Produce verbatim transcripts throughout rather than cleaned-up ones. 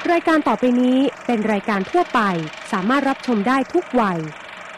รายการต่อไปนี้เป็นรายการทั่วไปสามารถรับชมได้ทุกวัย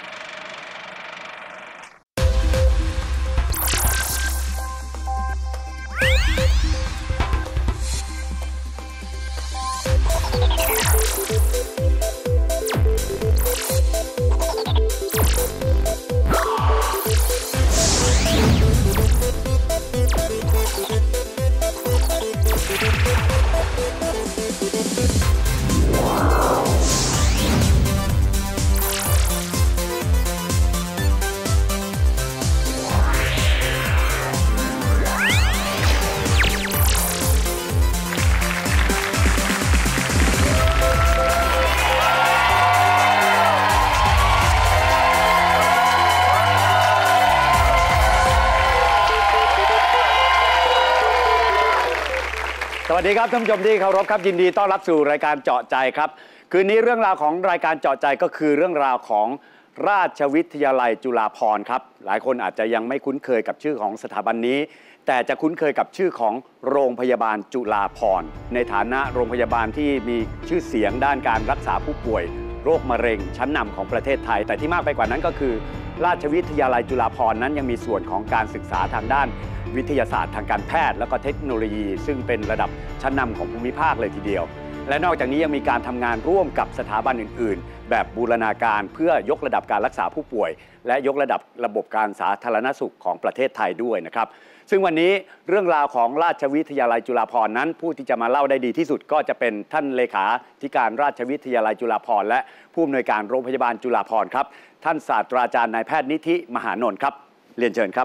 สวัสดีครับท่านผู้ชมที่เคารพครับยินดีต้อนรับสู่รายการเจาะใจครับคืนนี้เรื่องราวของรายการเจาะใจก็คือเรื่องราวของราชวิทยาลัยจุฬาภรณ์ครับหลายคนอาจจะยังไม่คุ้นเคยกับชื่อของสถาบันนี้แต่จะคุ้นเคยกับชื่อของโรงพยาบาลจุฬาภรณ์ในฐานะโรงพยาบาลที่มีชื่อเสียงด้านการรักษาผู้ป่วยโรคมะเร็งชั้นนำของประเทศไทยแต่ที่มากไปกว่านั้นก็คือราชวิทยาลัยจุฬาภรณ์นั้นยังมีส่วนของการศึกษาทางด้านวิทยาศาสตร์ทางการแพทย์และก็เทคโนโลยีซึ่งเป็นระดับชั้นนำของภูมิภาคเลยทีเดียวและนอกจากนี้ยังมีการทำงานร่วมกับสถาบันอื่นๆแบบบูรณาการเพื่อยกระดับการรักษาผู้ป่วยและยกระดับระบบการสาธารณสุขของประเทศไทยด้วยนะครับซึ่งวันนี้เรื่องราวของราชวิทยาลัยจุฬาภรณ์นั้นผู้ที่จะมาเล่าได้ดีที่สุดก็จะเป็นท่านเลขาธิการราชวิทยาลัยจุฬาภรณ์และผู้อำนวยการโรงพยาบาลจุฬาภรณ์ครับท่านศาสตราจารย์นายแพทย์นิธิมหานนท์ครับเรียนเชิญครับ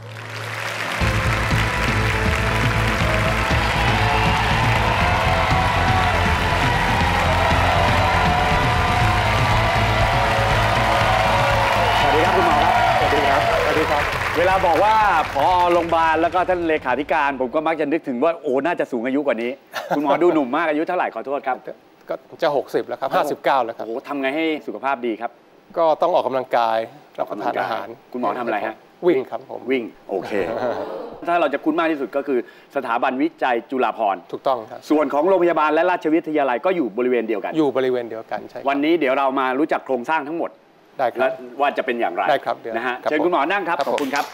เวลาบอกว่าผอ.โรงพยาบาลแล้วก็ท่านเลขาธิการผมก็มักจะนึกถึงว่าโอ้น่าจะสูงอายุกว่านี้ คุณหมอดูหนุ่มมากอายุเท่าไหร่ขอโทษครับก็จะหกสิบแล้วครับห้าสิบเก้าแล้วครับโอ้ทำไงให้สุขภาพดีครับก็ต้องออกกำลังกายรับประทานอาหารคุณหมอทำอะไรฮะวิ่งครับผมวิ่งโอเคถ้าเราจะคุ้นมากที่สุดก็คือสถาบันวิจัยจุฬาภรณ์ถูกต้องครับส่วนของโรงพยาบาลและราชวิทยาลัยก็อยู่บริเวณเดียวกันอยู่บริเวณเดียวกันใช่วันนี้เดี๋ยวเรามารู้จักโครงสร้างทั้งหมดได้ครับว่าจะเป็นอย่างไรได้ครับนะฮะเชิญคุณหมอนั่งครับขอบคุณครับ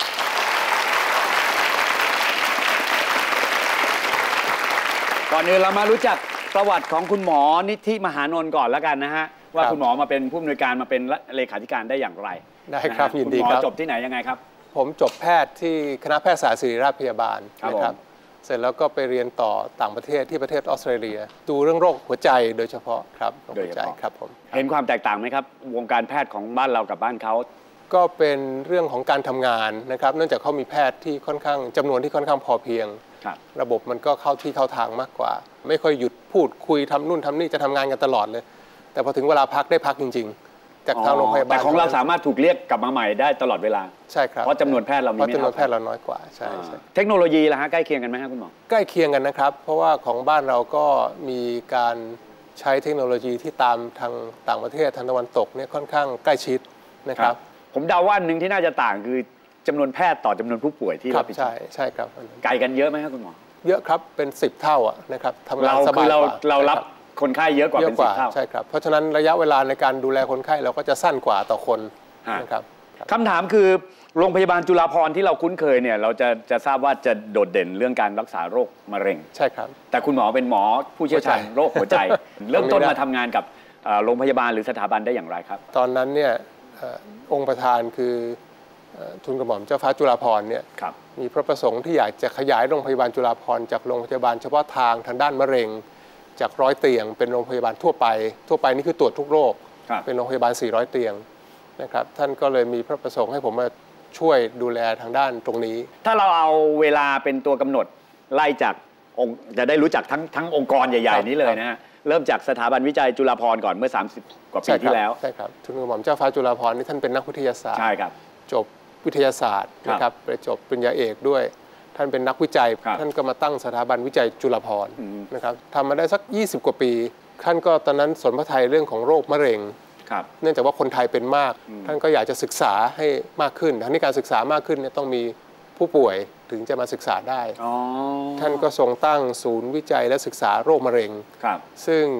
ก่อนอื่นเรามารู้จักประวัติของคุณหมอนิธิมหานนท์ก่อนแล้วกันนะฮะว่าคุณหมอมาเป็นผู้อำนวยการมาเป็นเลขาธิการได้อย่างไรได้ครับยินดีครับคุณหมอจบที่ไหนยังไงครับผมจบแพทย์ที่คณะแพทยศาสตร์ศิริราชพยาบาลนะครับเสร็จแล้วก็ไปเรียนต่อต่างประเทศที่ประเทศออสเตรเลียดูเรื่องโรคหัวใจโดยเฉพาะครับโดยเฉพาะครับผมเห็นความแตกต่างไหมครับวงการแพทย์ของบ้านเรากับบ้านเขาก็เป็นเรื่องของการทำงานนะครับเนื่องจากเขามีแพทย์ที่ค่อนข้างจำนวนที่ค่อนข้างพอเพียงระบบมันก็เข้าที่เข้าทางมากกว่าไม่ค่อยหยุดพูดคุยทำนู่นทำนี่จะทำงานกันตลอดเลยแต่พอถึงเวลาพักได้พักจริงๆจากทางโรงพยาบาลแต่ของเราสามารถถูกเรียกกลับมาใหม่ได้ตลอดเวลาใช่ครับเพราะจำนวนแพทย์เรามีไม่เท่าเพราะจำนวนแพทย์เราน้อยกว่าใช่เทคโนโลยีล่ะฮะใกล้เคียงกันไหมครับคุณหมอใกล้เคียงกันนะครับเพราะว่าของบ้านเราก็มีการใช้เทคโนโลยีที่ตามทางต่างประเทศทางตะวันตกเนี่ยค่อนข้างใกล้ชิดนะครับผมเดาว่าหนึ่งที่น่าจะต่างคือจำนวนแพทย์ต่อจำนวนผู้ป่วยที่เราใช่ใช่ครับไกลกันเยอะไหมครับคุณหมอเยอะครับเป็นสิบเท่าอะนะครับทำงานสบายกว่าเรารับคนไข้เยอะกว่าเป็นสิบเท่าใช่ครับเพราะฉะนั้นระยะเวลาในการดูแลคนไข้เราก็จะสั้นกว่าต่อคนนะครับคำถามคือโรงพยาบาลจุฬาภรณ์ที่เราคุ้นเคยเนี่ยเราจะจะทราบว่าจะโดดเด่นเรื่องการรักษาโรคมะเร็งใช่ครับแต่คุณหมอเป็นหมอผู้เชี่ยวชาญโรคหัวใจเริ่มต้นมาทำงานกับโรงพยาบาลหรือสถาบันได้อย่างไรครับตอนนั้นเนี่ยองค์ประธานคือทุนกระหม่อมเจ้าฟ้าจุฬาภรณ์เนี่ยมีพระประสงค์ที่อยากจะขยายโรงพยาบาลจุฬาภรณ์จากโรงพยาบาลเฉพาะทางทางด้านมะเร็งจากร้อยเตียงเป็นโรงพยาบาลทั่วไปทั่วไปนี่คือตรวจทุกโรคเป็นโรงพยาบาลสี่ร้อยเตียงนะครับท่านก็เลยมีพระประสงค์ให้ผมมาช่วยดูแลทางด้านตรงนี้ถ้าเราเอาเวลาเป็นตัวกำหนดไล่จากองค์จะได้รู้จักทั้งทั้งองค์กรใหญ่ๆนี้เลยนะฮะเริ่มจากสถาบันวิจัยจุฬาภรณ์ก่อนเมื่อสามสิบกว่าปีที่แล้วใช่ครับทุนกระหม่อมเจ้าฟ้าจุฬาภรณ์นี่ท่านเป็นนักวิทยาศาสตร์ใช่ครับจบวิทยาศาสตร์นะครับไปจบปริญญาเอกด้วยท่านเป็นนักวิจัยท่านก็มาตั้งสถาบันวิจัยจุฬาภรณ์นะครับทำมาได้สักยี่สิบกว่าปีท่านก็ตอนนั้นสนพระทัยเรื่องของโรคมะเร็งเนื่องจากว่าคนไทยเป็นมากท่านก็อยากจะศึกษาให้มากขึ้นทางนี้การศึกษามากขึ้นเนี่ยต้องมีผู้ป่วยถึงจะมาศึกษาได้ท่านก็ทรงตั้งศูนย์วิจัยและศึกษาโรคมะเร็งซึ่ง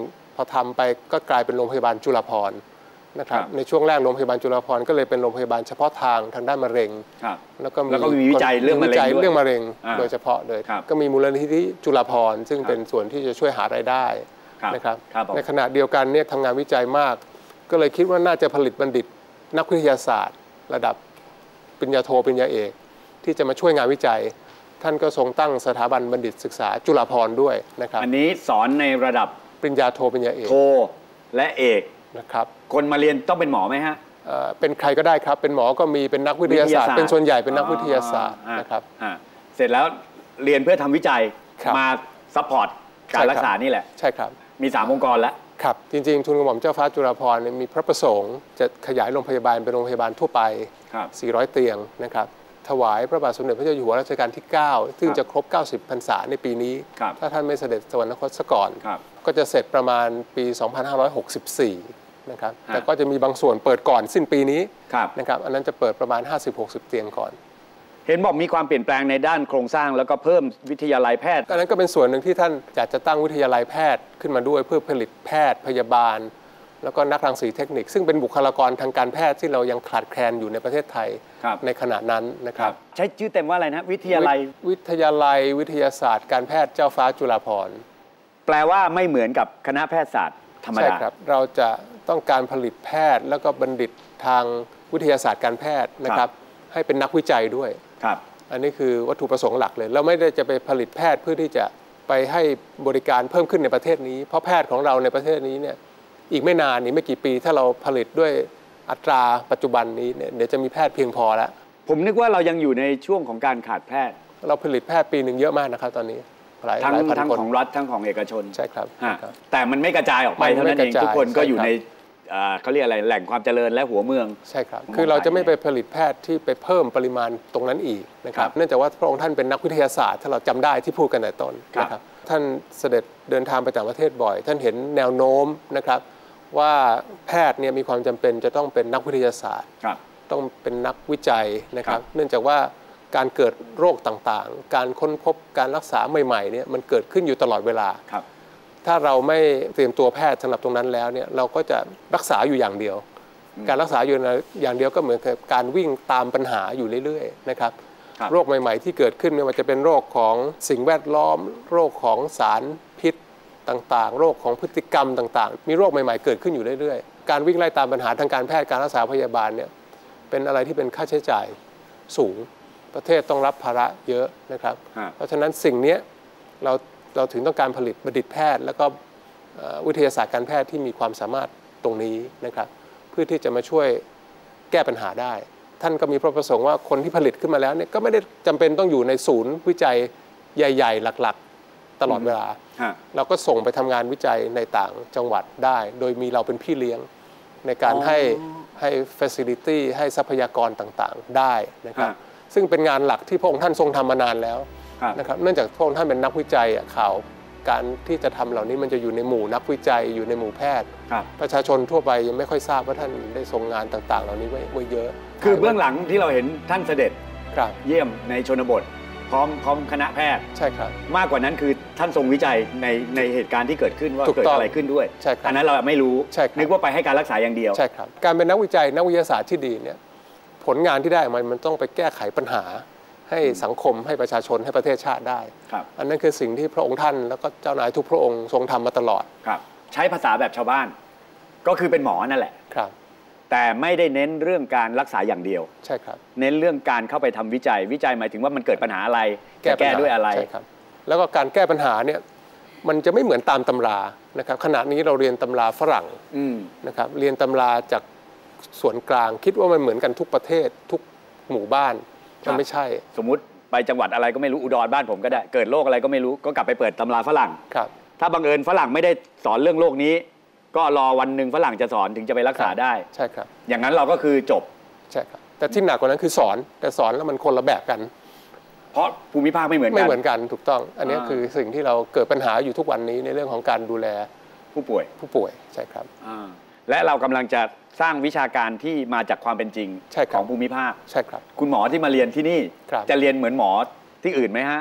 อทำไปก็กลายเป็นโรงพยาบาลจุฬาภรณ์นะครับในช่วงแรกโรงพยาบาลจุฬาภรณ์ก็เลยเป็นโรงพยาบาลเฉพาะทางทางด้านมะเร็งแล้วก็มีวิจัยเรื่องมะเร็งเรื่องมะเร็งโดยเฉพาะเลยก็มีมูลนิธิจุฬาภรณ์ซึ่งเป็นส่วนที่จะช่วยหารายได้นะครับในขณะเดียวกันเนี่ยทำงานวิจัยมากก็เลยคิดว่าน่าจะผลิตบัณฑิตนักวิทยาศาสตร์ระดับปริญญาโทปริญญาเอกที่จะมาช่วยงานวิจัยท่านก็ทรงตั้งสถาบันบัณฑิตศึกษาจุฬาภรณ์ด้วยนะครับอันนี้สอนในระดับปริญญาโทปริญญาเอกโทและเอกนะครับคนมาเรียนต้องเป็นหมอไหมฮะเป็นใครก็ได้ครับเป็นหมอก็มีเป็นนักวิทยาศาสตร์เป็นส่วนใหญ่เป็นนักวิทยาศาสตร์นะครับเสร็จแล้วเรียนเพื่อทำวิจัยมาซัพพอร์ตการรักษานี่แหละใช่ครับมีสามองค์กรแล้วครับจริงๆทุนกระหม่อมเจ้าฟ้าจุฬาภรณ์มีพระประสงค์จะขยายโรงพยาบาลเป็นโรงพยาบาลทั่วไปสี่ร้อยเตียงนะครับถวายพระบาทสมเด็จพระเจ้าอยู่หัวรัชกาลที่เก้าซึ่งจะครบเก้าสิบพรรษาในปีนี้ถ้าท่านไม่เสด็จสวรรคตซะก่อนก็จะเสร็จประมาณปีสองพันห้าร้อยหกสิบสี่นะครับแต่ก็จะมีบางส่วนเปิดก่อนสิ้นปีนี้นะครับอันนั้นจะเปิดประมาณ ห้าสิบหกสิบ เตียงก่อนเห็นบอกมีความเปลี่ยนแปลงในด้านโครงสร้างแล้วก็เพิ่มวิทยาลัยแพทย์อันนั้นก็เป็นส่วนหนึ่งที่ท่านอยากจะตั้งวิทยาลัยแพทย์ขึ้นมาด้วยเพื่อผลิตแพทย์พยาบาลแล้วก็นักรังสีเทคนิคซึ่งเป็นบุคลากรทางการแพทย์ที่เรายังขาดแคลนอยู่ในประเทศไทยในขณะนั้นนะครับใช้ชื่อเต็มว่าอะไรนะวิทยาลัยวิทยาลัยวิทยาศาสตร์การแพทย์เจ้าฟ้าจุฬาภรณ์แปลว่าไม่เหมือนกับคณะแพทยศาสตร์ธรรมดาใช่ครับเราจะต้องการผลิตแพทย์แล้วก็บัณฑิตทางวิทยาศาสตร์การแพทย์นะครับให้เป็นนักวิจัยด้วยครับอันนี้คือวัตถุประสงค์หลักเลยเราไม่ได้จะไปผลิตแพทย์เพื่อที่จะไปให้บริการเพิ่มขึ้นในประเทศนี้เพราะแพทย์ของเราในประเทศนี้เนี่ยอีกไม่นานอีกไม่กี่ปีถ้าเราผลิตด้วยอัตราปัจจุบันนี้เนี่ยเดี๋ยวจะมีแพทย์เพียงพอแล้วผมนึกว่าเรายังอยู่ในช่วงของการขาดแพทย์เราผลิตแพทย์ปีหนึ่งเยอะมากนะครับตอนนี้หลายทั้งหลายพันคนทั้งของรัฐทั้งของเอกชนใช่ครับแต่มันไม่กระจายออกไปเท่านั้นเองทุกคนก็อยู่ในเขาเรียกอะไรแหล่งความเจริญและหัวเมืองใช่ครับคือเราจะไม่ไปผลิตแพทย์ที่ไปเพิ่มปริมาณตรงนั้นอีกนะครับเนื่องจากว่าพระองค์ท่านเป็นนักวิทยาศาสตร์ถ้าเราจำได้ที่พูดกันแต่ต้นนะครับท่านเสด็จเดินทางไปต่างประเทศบ่อยท่านเห็นแนวโน้มนะครับว่าแพทย์เนี่ยมีความจำเป็นจะต้องเป็นนักวิทยาศาสตร์ต้องเป็นนักวิจัยนะครับเนื่องจากว่าการเกิดโรคต่างๆการค้นพบการรักษาใหม่ๆเนี่ยมันเกิดขึ้นอยู่ตลอดเวลาถ้าเราไม่เตรียมตัวแพทย์สำหรับตรงนั้นแล้วเนี่ยเราก็จะรักษาอยู่อย่างเดียวการรักษาอยู่อย่างเดียวก็เหมือนกับการวิ่งตามปัญหาอยู่เรื่อยๆนะครับโรคใหม่ๆที่เกิดขึ้นไม่ว่าจะเป็นโรคของสิ่งแวดล้อมโรคของสารพิษต่างๆโรคของพฤติกรรมต่างๆมีโรคใหม่ๆเกิดขึ้นอยู่เรื่อยๆการวิ่งไล่ตามปัญหาทางการแพทย์การรักษาพยาบาลเนี่ยเป็นอะไรที่เป็นค่าใช้จ่ายสูงประเทศต้องรับภาระเยอะนะครับเพราะฉะนั้นสิ่งนี้เราเราถึงต้องการผลิตบัณฑิตแพทย์แล้วก็วิทยาศาสตร์การแพทย์ที่มีความสามารถตรงนี้นะครับเพื่อที่จะมาช่วยแก้ปัญหาได้ท่านก็มีพระประสงค์ว่าคนที่ผลิตขึ้นมาแล้วเนี่ยก็ไม่ได้จำเป็นต้องอยู่ในศูนย์วิจัยใหญ่ๆหลักๆตลอดเวลาเราก็ส่งไปทำงานวิจัยในต่างจังหวัดได้โดยมีเราเป็นพี่เลี้ยงในการให้ให้ facility ให้ทรัพยากรต่างๆได้นะครับซึ่งเป็นงานหลักที่พระองค์ท่านทรงทำมานานแล้วนะครับเนื่องจากพระองค์ท่านเป็นนักวิจัยข่าวการที่จะทำเหล่านี้มันจะอยู่ในหมู่นักวิจัยอยู่ในหมู่แพทย์ประชาชนทั่วไปยังไม่ค่อยทราบว่าท่านได้ทรงงานต่างๆเหล่านี้ไว้ไว้เยอะคือเบื้องหลังที่เราเห็นท่านเสด็จเยี่ยมในชนบทพร้อมพร้อมคณะแพทย์ใช่ครับมากกว่านั้นคือท่านทรงวิจัยในในเหตุการณ์ที่เกิดขึ้นว่าเกิดอะไรขึ้นด้วยอันนั้นเราไม่รู้นึกว่าไปให้การรักษาอย่างเดียวใช่ครับการเป็นนักวิจัยนักวิทยาศาสตร์ที่ดีเนี่ยผลงานที่ได้มันมันต้องไปแก้ไขปัญหาให้สังคมให้ประชาชนให้ประเทศชาติได้อันนั้นคือสิ่งที่พระองค์ท่านแล้วก็เจ้านายทุกพระองค์ทรงทำมาตลอดครับใช้ภาษาแบบชาวบ้านก็คือเป็นหมอนั่นแหละครับแต่ไม่ได้เน้นเรื่องการรักษาอย่างเดียวใช่ครับเน้นเรื่องการเข้าไปทำวิจัยวิจัยหมายถึงว่ามันเกิดปัญหาอะไรแก้ด้วยอะไรใช่ครับแล้วก็การแก้ปัญหาเนี่ยมันจะไม่เหมือนตามตำรานะครับขณะนี้เราเรียนตำราฝรั่งนะครับเรียนตำราจากส่วนกลางคิดว่ามันเหมือนกันทุกประเทศทุกหมู่บ้านมันไม่ใช่สมมุติไปจังหวัดอะไรก็ไม่รู้อุดรบ้านผมก็ได้เกิดโรคอะไรก็ไม่รู้ก็กลับไปเปิดตำราฝรั่งครับถ้าบังเอิญฝรั่งไม่ได้สอนเรื่องโรคนี้ก็รอวันหนึ่งฝรั่งจะสอนถึงจะไปรักษาได้ใช่ครับอย่างนั้นเราก็คือจบใช่ครับแต่ที่หนักกว่านั้นคือสอนแต่สอนแล้วมันคนละแบบกันเพราะภูมิภาคไม่เหมือนกันไม่เหมือนกันถูกต้องอันนี้คือสิ่งที่เราเกิดปัญหาอยู่ทุกวันนี้ในเรื่องของการดูแลผู้ป่วยผู้ป่วยใช่ครับและเรากำลังจะสร้างวิชาการที่มาจากความเป็นจริงของภูมิภาคใช่ครับคุณหมอที่มาเรียนที่นี่จะเรียนเหมือนหมอที่อื่นไหมฮะ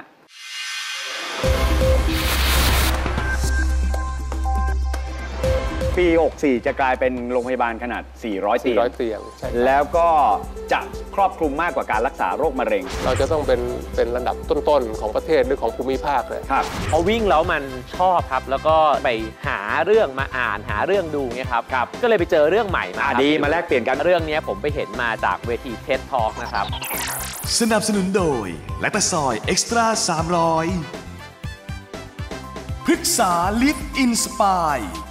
ปีหกสี่จะกลายเป็นโรงพยาบาลขนาดสี่ร้อยเตียงสี่ร้อยเตียงใช่ครับแล้วก็จะครอบคลุมมากกว่าการรักษาโรคมะเร็งเราจะต้องเป็นเป็นระดับต้นๆของประเทศหรือของภูมิภาคเลยครับพอวิ่งแล้วมันชอบครับแล้วก็ไปหาเรื่องมาอ่านหาเรื่องดูเนี่ยครับครับก็เลยไปเจอเรื่องใหม่มาอ่ะครับดีมาแลกเปลี่ยนกันเรื่องนี้ผมไปเห็นมาจากเวที เท็ด Talk นะครับสนับสนุนโดยแลคตาซอยเอ็กซ์ตร้าสามร้อยพฤกษาลิฟอินสปาย